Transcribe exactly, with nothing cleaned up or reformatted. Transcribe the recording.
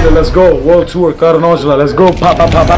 Balwinder, let's go. World tour, Karan Aujla, let's go. Pa pa pa pa.